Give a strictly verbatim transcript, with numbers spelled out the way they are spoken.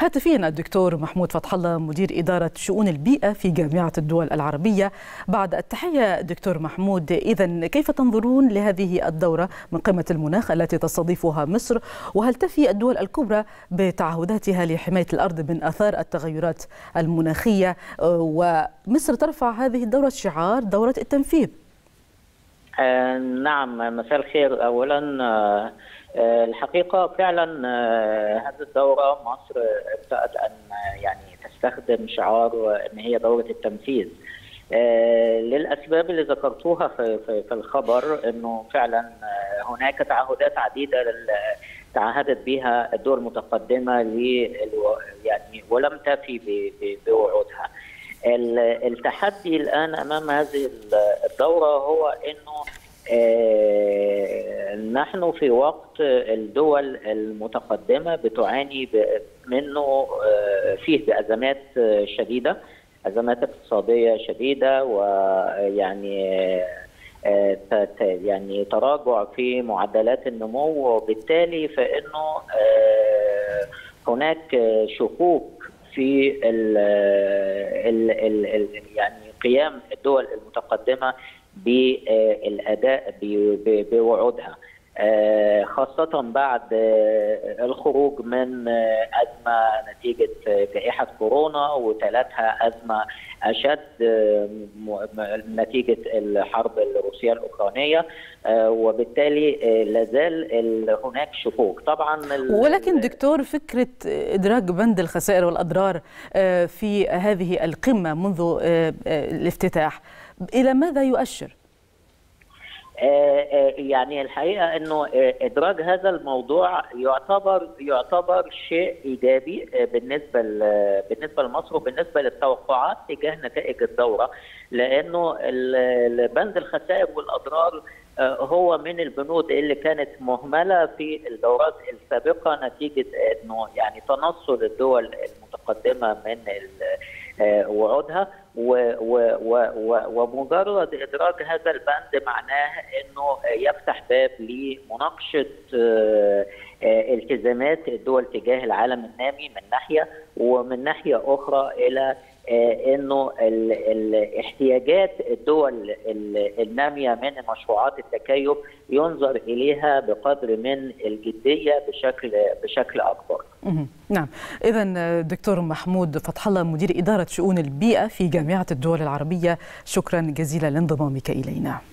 هاتفيا الدكتور محمود فتح الله مدير إدارة شؤون البيئة في جامعة الدول العربية. بعد التحية دكتور محمود، إذن كيف تنظرون لهذه الدورة من قمة المناخ التي تستضيفها مصر، وهل تفي الدول الكبرى بتعهداتها لحماية الأرض من آثار التغيرات المناخية، ومصر ترفع هذه الدورة شعار دورة التنفيذ؟ آه نعم، مساء الخير. أولا آه الحقيقة فعلا آه هذه الدورة مصر ابتدأت أن يعني تستخدم شعار أن هي دورة التنفيذ آه للأسباب اللي ذكرتوها في, في, في الخبر، أنه فعلا آه هناك تعهدات عديدة تعهدت بها الدول المتقدمة يعني ولم تفي بوعودها. التحدي الآن أمام هذه الدورة هو أنه آه نحن في وقت الدول المتقدمة بتعاني منه آه فيه بأزمات شديدة، أزمات اقتصادية شديدة، ويعني آه يعني تراجع في معدلات النمو، وبالتالي فإنه آه هناك شكوك في ال ال ال ال يعني قيام الدول المتقدمة بالأداء بوعودها، خاصة بعد الخروج من أزمة نتيجة جائحة كورونا، وتلتها أزمة أشد نتيجة الحرب الروسية الأوكرانية، وبالتالي لازال هناك شكوك طبعا. ولكن دكتور، فكرة إدراج بند الخسائر والأضرار في هذه القمة منذ الافتتاح إلى ماذا يؤشر؟ يعني الحقيقة أنه إدراج هذا الموضوع يعتبر يعتبر شيء إيجابي بالنسبة بالنسبة لمصر وبالنسبة للتوقعات تجاه نتائج الدورة، لأنه بند الخسائر والأضرار هو من البنود اللي كانت مهملة في الدورات السابقة نتيجة أنه يعني تنصل الدول المتقدمة من وعودها، ومجرد إدراج هذا البند معناه أنه يفتح باب لمناقشة التزامات الدول تجاه العالم النامي من ناحية، ومن ناحية أخرى إلى أنه الاحتياجات الدول النامية من مشروعات التكيف ينظر إليها بقدر من الجدية بشكل بشكل أكبر. نعم، إذن دكتور محمود فتح الله مدير إدارة شؤون البيئة في جامعة الدول العربية، شكرا جزيلا لانضمامك إلينا.